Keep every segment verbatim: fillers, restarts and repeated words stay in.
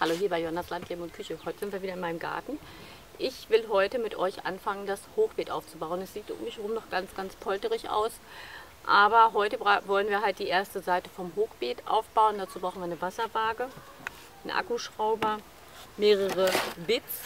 Hallo, hier bei Jonas Landleben und Küche. Heute sind wir wieder in meinem Garten. Ich will heute mit euch anfangen, das Hochbeet aufzubauen. Es sieht um mich herum noch ganz, ganz polterig aus. Aber heute wollen wir halt die erste Seite vom Hochbeet aufbauen. Dazu brauchen wir eine Wasserwaage, einen Akkuschrauber, mehrere Bits,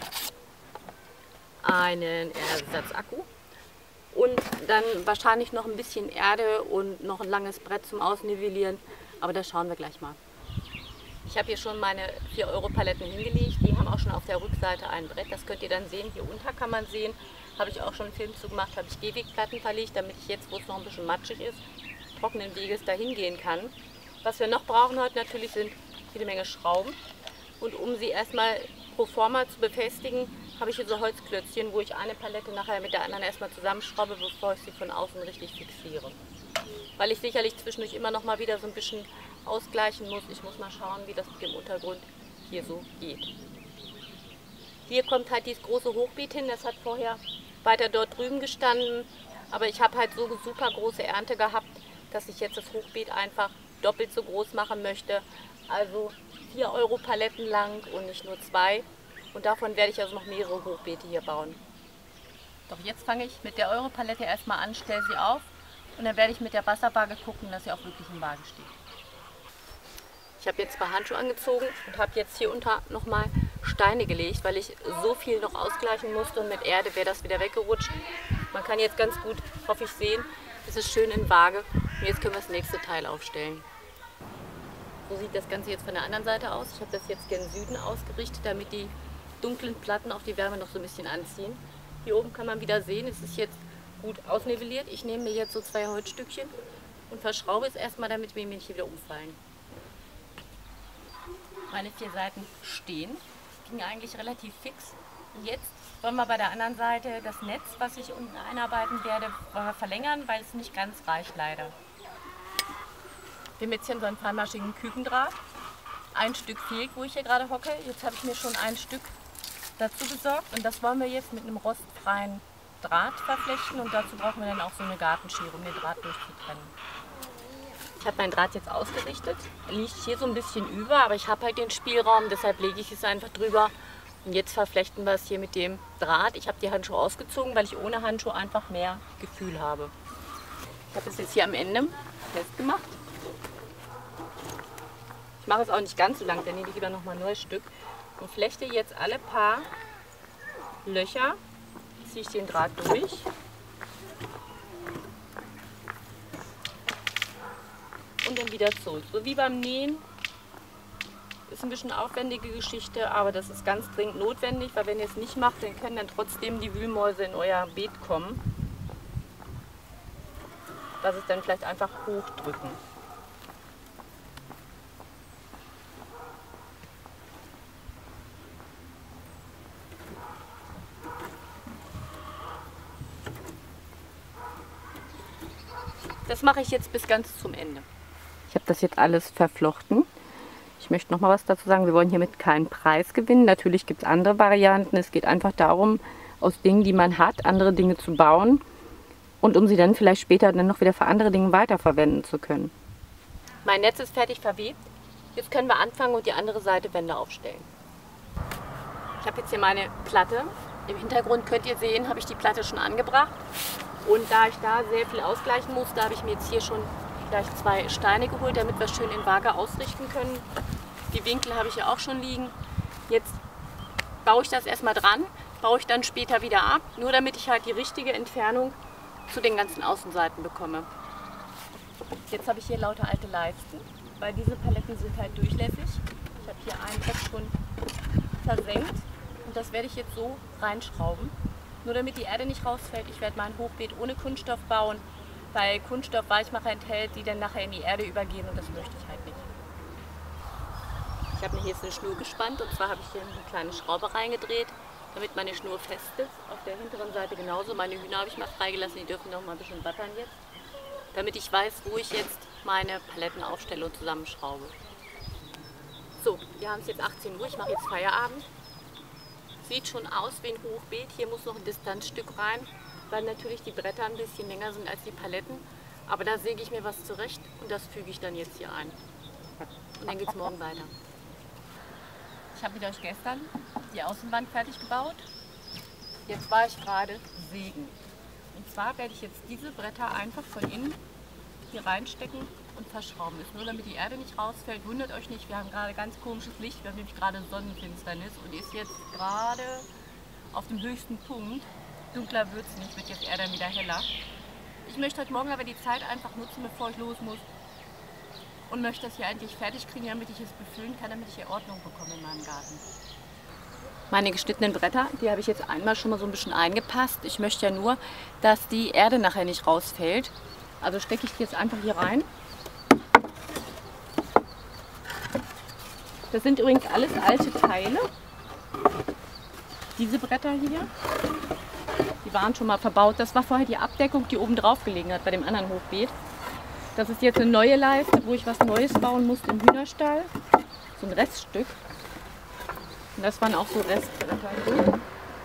einen Ersatzakku und dann wahrscheinlich noch ein bisschen Erde und noch ein langes Brett zum Ausnivellieren. Aber das schauen wir gleich mal. Ich habe hier schon meine vier Euro Paletten hingelegt. Die haben auch schon auf der Rückseite ein Brett. Das könnt ihr dann sehen. Hier unter kann man sehen. Habe ich auch schon einen Film zu gemacht. Habe ich Gehwegplatten verlegt, damit ich jetzt, wo es noch ein bisschen matschig ist, trockenen Weges dahin gehen kann. Was wir noch brauchen heute natürlich sind jede Menge Schrauben. Und um sie erstmal pro forma zu befestigen, habe ich hier so Holzklötzchen, wo ich eine Palette nachher mit der anderen erstmal zusammenschraube, bevor ich sie von außen richtig fixiere. Weil ich sicherlich zwischendurch immer noch mal wieder so ein bisschen ausgleichen muss. Ich muss mal schauen, wie das mit dem Untergrund hier so geht. Hier kommt halt dieses große Hochbeet hin. Das hat vorher weiter dort drüben gestanden. Aber ich habe halt so super große Ernte gehabt, dass ich jetzt das Hochbeet einfach doppelt so groß machen möchte. Also vier Euro Paletten lang und nicht nur zwei. Und davon werde ich also noch mehrere Hochbeete hier bauen. Doch jetzt fange ich mit der Euro Palette erstmal an, stelle sie auf. Und dann werde ich mit der Wasserwaage gucken, dass sie auch wirklich im Waage steht. Ich habe jetzt zwei Handschuhe angezogen und habe jetzt hier unter nochmal Steine gelegt, weil ich so viel noch ausgleichen musste und mit Erde wäre das wieder weggerutscht. Man kann jetzt ganz gut, hoffe ich, sehen, es ist schön in Waage. Und jetzt können wir das nächste Teil aufstellen. So sieht das Ganze jetzt von der anderen Seite aus. Ich habe das jetzt gen Süden ausgerichtet, damit die dunklen Platten auch die Wärme noch so ein bisschen anziehen. Hier oben kann man wieder sehen, es ist jetzt gut ausnivelliert. Ich nehme mir jetzt so zwei Holzstückchen und verschraube es erstmal, damit mir nicht wieder umfallen. Meine vier Seiten stehen, ging eigentlich relativ fix. Und jetzt wollen wir bei der anderen Seite das Netz, was ich unten einarbeiten werde, verlängern, weil es nicht ganz reicht leider. Wir haben jetzt hier so einen feinmaschigen Kükendraht. Ein Stück fehlt, wo ich hier gerade hocke. Jetzt habe ich mir schon ein Stück dazu besorgt und das wollen wir jetzt mit einem rostfreien Draht verflechten und dazu brauchen wir dann auch so eine Gartenschere, um den Draht durchzutrennen. Ich habe meinen Draht jetzt ausgerichtet. Er liegt hier so ein bisschen über, aber ich habe halt den Spielraum, deshalb lege ich es einfach drüber. Und jetzt verflechten wir es hier mit dem Draht. Ich habe die Handschuhe ausgezogen, weil ich ohne Handschuhe einfach mehr Gefühl habe. Ich habe es jetzt hier am Ende festgemacht. Ich mache es auch nicht ganz so lang, dann nehme ich lieber noch mal ein neues Stück und flechte jetzt alle paar Löcher, ziehe ich den Draht durch. Und dann wieder zurück. So wie beim Nähen. Ist ein bisschen aufwendige Geschichte, aber das ist ganz dringend notwendig, weil wenn ihr es nicht macht, dann können dann trotzdem die Wühlmäuse in euer Beet kommen. Das ist dann vielleicht einfach hochdrücken. Das mache ich jetzt bis ganz zum Ende. Ich habe das jetzt alles verflochten. Ich möchte noch mal was dazu sagen. Wir wollen hiermit keinen Preis gewinnen. Natürlich gibt es andere Varianten. Es geht einfach darum, aus Dingen, die man hat, andere Dinge zu bauen und um sie dann vielleicht später dann noch wieder für andere Dinge weiterverwenden zu können. Mein Netz ist fertig verwebt. Jetzt können wir anfangen und die andere Seite Wände aufstellen. Ich habe jetzt hier meine Platte. Im Hintergrund könnt ihr sehen, habe ich die Platte schon angebracht. Und da ich da sehr viel ausgleichen musste, habe ich mir jetzt hier schon gleich zwei Steine geholt, damit wir schön in Waage ausrichten können. Die Winkel habe ich ja auch schon liegen. Jetzt baue ich das erstmal dran, baue ich dann später wieder ab, nur damit ich halt die richtige Entfernung zu den ganzen Außenseiten bekomme. Jetzt habe ich hier lauter alte Leisten, weil diese Paletten sind halt durchlässig. Ich habe hier ein Brett schon versenkt und das werde ich jetzt so reinschrauben. Nur damit die Erde nicht rausfällt. Ich werde mein Hochbeet ohne Kunststoff bauen, weil Kunststoff Weichmacher enthält, die dann nachher in die Erde übergehen und das möchte ich halt nicht. Ich habe mir hier jetzt eine Schnur gespannt und zwar habe ich hier eine kleine Schraube reingedreht, damit meine Schnur fest ist. Auf der hinteren Seite genauso. Meine Hühner habe ich mal freigelassen, die dürfen noch mal ein bisschen battern jetzt. Damit ich weiß, wo ich jetzt meine Paletten aufstelle und zusammenschraube. So, wir haben es jetzt achtzehn Uhr, ich mache jetzt Feierabend. Sieht schon aus wie ein Hochbeet. Hier muss noch ein Distanzstück rein, weil natürlich die Bretter ein bisschen länger sind als die Paletten. Aber da säge ich mir was zurecht und das füge ich dann jetzt hier ein. Und dann geht es morgen weiter. Ich habe mit euch gestern die Außenwand fertig gebaut. Jetzt war ich gerade sägen. Und zwar werde ich jetzt diese Bretter einfach von innen hier reinstecken und verschrauben. Ist nur damit die Erde nicht rausfällt. Wundert euch nicht, wir haben gerade ganz komisches Licht. Wir haben nämlich gerade Sonnenfinsternis und ist jetzt gerade auf dem höchsten Punkt. Dunkler wird es nicht, wird jetzt eher dann wieder heller. Ich möchte heute Morgen aber die Zeit einfach nutzen, bevor ich los muss. Und möchte das hier eigentlich fertig kriegen, damit ich es befüllen kann, damit ich hier Ordnung bekomme in meinem Garten. Meine geschnittenen Bretter, die habe ich jetzt einmal schon mal so ein bisschen eingepasst. Ich möchte ja nur, dass die Erde nachher nicht rausfällt. Also stecke ich die jetzt einfach hier rein. Das sind übrigens alles alte Teile. Diese Bretter hier, die waren schon mal verbaut. Das war vorher die Abdeckung, die oben drauf gelegen hat bei dem anderen Hochbeet. Das ist jetzt eine neue Leiste, wo ich was Neues bauen musste im Hühnerstall. So ein Reststück. Und das waren auch so Restbretter.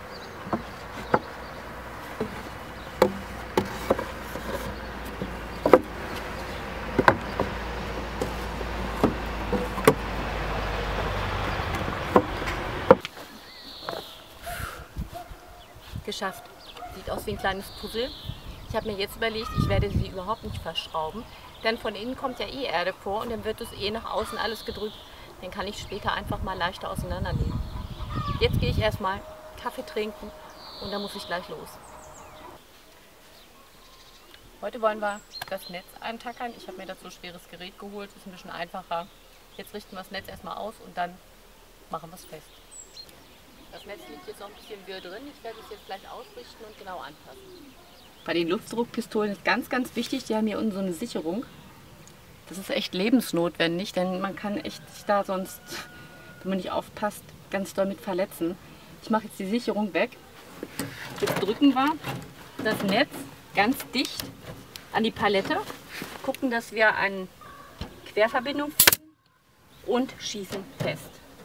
Geschafft. Sieht aus wie ein kleines Puzzle. Ich habe mir jetzt überlegt, ich werde sie überhaupt nicht verschrauben, denn von innen kommt ja eh Erde vor und dann wird es eh nach außen alles gedrückt. Den kann ich später einfach mal leichter auseinandernehmen. Jetzt gehe ich erstmal Kaffee trinken und dann muss ich gleich los. Heute wollen wir das Netz eintackern. Ich habe mir dazu ein schweres Gerät geholt, ist ein bisschen einfacher. Jetzt richten wir das Netz erstmal aus und dann machen wir es fest. Das Netz liegt jetzt noch ein bisschen wirr drin. Ich werde es jetzt gleich ausrichten und genau anpassen. Bei den Luftdruckpistolen ist ganz, ganz wichtig, die haben hier unten so eine Sicherung. Das ist echt lebensnotwendig, denn man kann echt sich da sonst, wenn man nicht aufpasst, ganz doll mit verletzen. Ich mache jetzt die Sicherung weg. Jetzt drücken wir das Netz ganz dicht an die Palette, gucken, dass wir eine Querverbindung finden und schießen fest.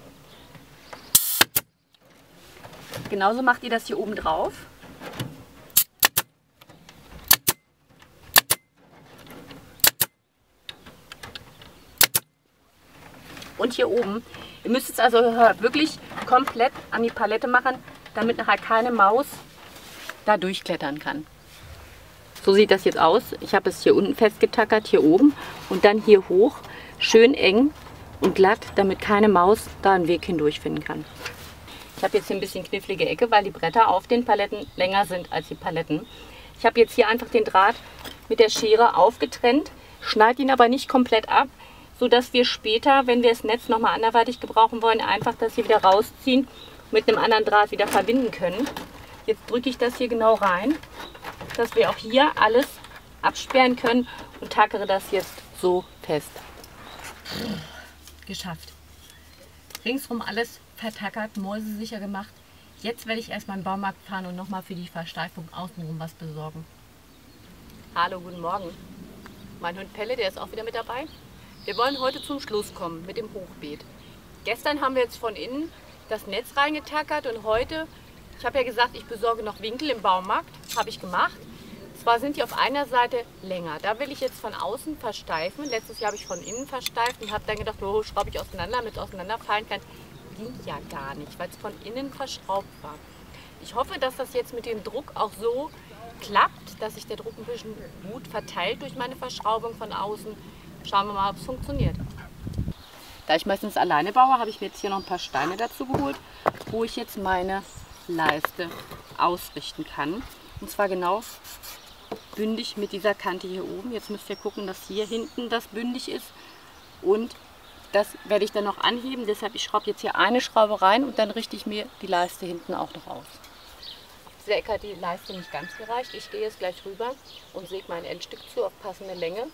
Genauso macht ihr das hier oben drauf. Und hier oben. Ihr müsst es also wirklich komplett an die Palette machen, damit nachher keine Maus da durchklettern kann. So sieht das jetzt aus. Ich habe es hier unten festgetackert, hier oben und dann hier hoch. Schön eng und glatt, damit keine Maus da einen Weg hindurch finden kann. Ich habe jetzt hier ein bisschen knifflige Ecke, weil die Bretter auf den Paletten länger sind als die Paletten. Ich habe jetzt hier einfach den Draht mit der Schere aufgetrennt, schneide ihn aber nicht komplett ab, sodass wir später, wenn wir das Netz nochmal anderweitig gebrauchen wollen, einfach das hier wieder rausziehen und mit einem anderen Draht wieder verbinden können. Jetzt drücke ich das hier genau rein, dass wir auch hier alles absperren können und tackere das jetzt so fest. Geschafft. Ringsrum alles vertackert, mäusesicher gemacht. Jetzt werde ich erstmal in den Baumarkt fahren und nochmal für die Versteifung außenrum was besorgen. Hallo, guten Morgen. Mein Hund Pelle, der ist auch wieder mit dabei. Wir wollen heute zum Schluss kommen mit dem Hochbeet. Gestern haben wir jetzt von innen das Netz reingetackert und heute, ich habe ja gesagt, ich besorge noch Winkel im Baumarkt, habe ich gemacht. Zwar sind die auf einer Seite länger, da will ich jetzt von außen versteifen. Letztes Jahr habe ich von innen versteift und habe dann gedacht, oh, schraube ich auseinander, damit es auseinanderfallen kann. Ging ja gar nicht, weil es von innen verschraubt war. Ich hoffe, dass das jetzt mit dem Druck auch so klappt, dass sich der Druck ein bisschen gut verteilt durch meine Verschraubung von außen. Schauen wir mal, ob es funktioniert. Da ich meistens alleine baue, habe ich mir jetzt hier noch ein paar Steine dazu geholt, wo ich jetzt meine Leiste ausrichten kann. Und zwar genau bündig mit dieser Kante hier oben. Jetzt müsst ihr gucken, dass hier hinten das bündig ist. Und das werde ich dann noch anheben. Deshalb ich schraube jetzt hier eine Schraube rein und dann richte ich mir die Leiste hinten auch noch aus. Auf dieser Ecke hat die Leiste nicht ganz gereicht. Ich gehe jetzt gleich rüber und säge mein Endstück zu auf passende Länge.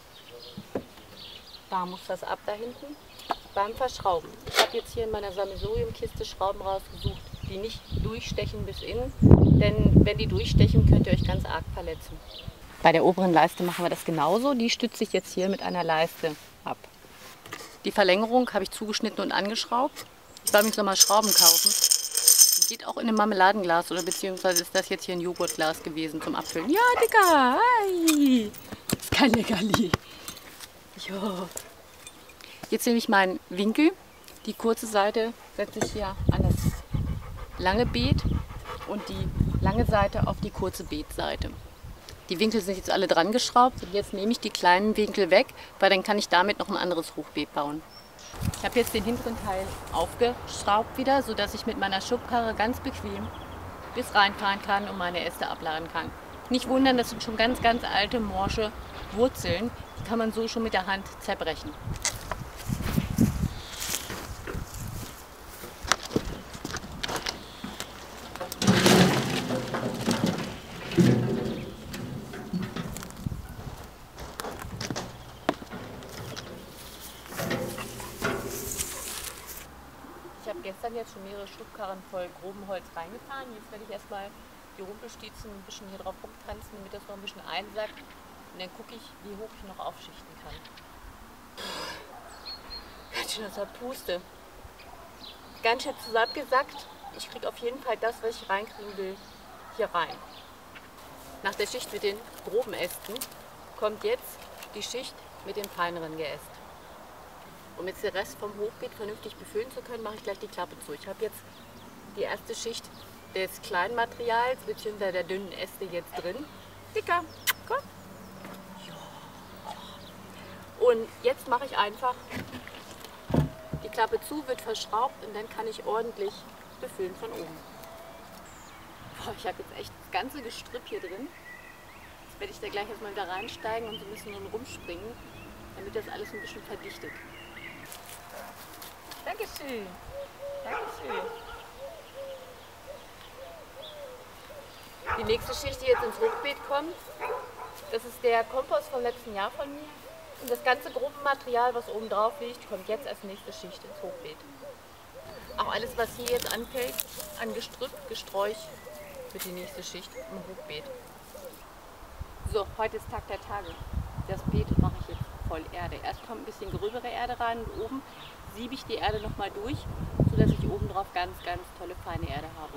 Da muss das ab da hinten beim Verschrauben. Ich habe jetzt hier in meiner Sammelsurium-Kiste Schrauben rausgesucht, die nicht durchstechen bis innen, denn wenn die durchstechen, könnt ihr euch ganz arg verletzen. Bei der oberen Leiste machen wir das genauso. Die stütze ich jetzt hier mit einer Leiste ab. Die Verlängerung habe ich zugeschnitten und angeschraubt. Ich soll mich noch mal Schrauben kaufen. Die geht auch in einem Marmeladenglas oder beziehungsweise ist das jetzt hier ein Joghurtglas gewesen zum Abfüllen. Ja, Digga, hi. Das ist kein Leckerli. Jo. Jetzt nehme ich meinen Winkel Die kurze Seite setze ich hier an das lange Beet und die lange Seite auf die kurze Beetseite. Die Winkel sind jetzt alle dran geschraubt und jetzt nehme ich die kleinen Winkel weg, weil dann kann ich damit noch ein anderes Hochbeet bauen. Ich habe jetzt den hinteren Teil aufgeschraubt wieder, sodass ich mit meiner Schubkarre ganz bequem bis reinfahren kann und meine Äste abladen kann. Nicht wundern, das sind schon ganz, ganz alte, morsche Wurzeln. Die kann man so schon mit der Hand zerbrechen. Ich habe gestern jetzt schon mehrere Schubkarren voll grobem Holz reingefahren. Jetzt werde ich erstmal die Rumpelstilzen ein bisschen hier drauf rumtanzen, damit das noch ein bisschen einsackt. Und dann gucke ich, wie hoch ich noch aufschichten kann. Ganz schön aus der Puste. Ganz schön zusammengesackt. Ich kriege auf jeden Fall das, was ich reinkriegen will, hier rein. Nach der Schicht mit den groben Ästen kommt jetzt die Schicht mit dem feineren Geäst. Um jetzt den Rest vom Hochbeet vernünftig befüllen zu können, mache ich gleich die Klappe zu. Ich habe jetzt die erste Schicht des kleinen Materials bzw. der dünnen Äste jetzt drin. Dicker, komm. Und jetzt mache ich einfach die Klappe zu, wird verschraubt und dann kann ich ordentlich befüllen von oben. Boah, ich habe jetzt echt das ganze Gestrüpp hier drin. Jetzt werde ich da gleich erstmal wieder reinsteigen und so ein bisschen rumspringen, damit das alles ein bisschen verdichtet. Dankeschön. Dankeschön. Die nächste Schicht, die jetzt ins Hochbeet kommt, das ist der Kompost vom letzten Jahr von mir. Und das ganze Gruppenmaterial, was oben drauf liegt, kommt jetzt als nächste Schicht ins Hochbeet. Auch alles, was hier jetzt anfällt, an Gestrüpp, Gesträuch, wird die nächste Schicht im Hochbeet. So, heute ist Tag der Tage. Das Beet mache ich jetzt voll Erde. Erst kommt ein bisschen gröbere Erde rein und oben siebe ich die Erde nochmal durch, sodass ich oben drauf ganz, ganz tolle feine Erde habe.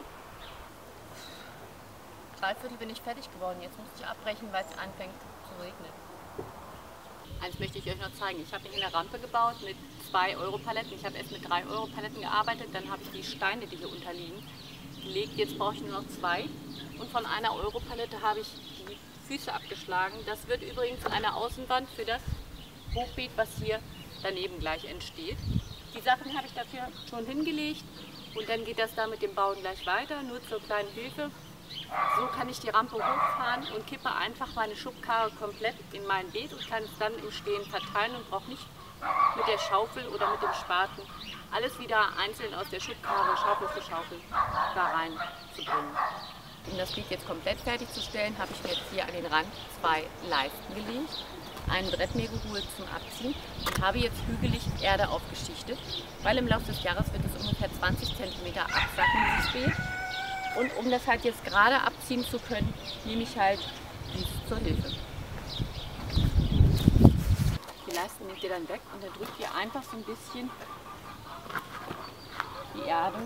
Dreiviertel bin ich fertig geworden. Jetzt muss ich abbrechen, weil es anfängt zu regnen. Eins möchte ich euch noch zeigen. Ich habe hier eine Rampe gebaut mit zwei Euro Paletten. Ich habe erst mit drei Euro Paletten gearbeitet. Dann habe ich die Steine, die hier unterliegen, gelegt. Jetzt brauche ich nur noch zwei. Und von einer Euro Palette habe ich die Füße abgeschlagen. Das wird übrigens eine Außenwand für das Hochbeet, was hier daneben gleich entsteht. Die Sachen habe ich dafür schon hingelegt und dann geht das da mit dem Bauen gleich weiter. Nur zur kleinen Hilfe. So kann ich die Rampe hochfahren und kippe einfach meine Schubkarre komplett in mein Beet und kann es dann im Stehen verteilen und brauche nicht mit der Schaufel oder mit dem Spaten alles wieder einzeln aus der Schubkarre, Schaufel für Schaufel, da rein zu bringen. Um das Beet jetzt komplett fertigzustellen, habe ich mir jetzt hier an den Rand zwei Leisten gelegt, ein Brett mir geholt zum Abziehen und habe jetzt hügelig Erde aufgeschichtet, weil im Laufe des Jahres wird es ungefähr zwanzig Zentimeter absacken, dieses Beet. Und um das halt jetzt gerade abziehen zu können, nehme ich halt dies zur Hilfe. Die Leisten nehmt ihr dann weg und dann drückt ihr einfach so ein bisschen die Erde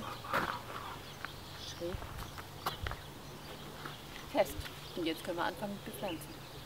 schräg fest. Und jetzt können wir anfangen mit Bepflanzen.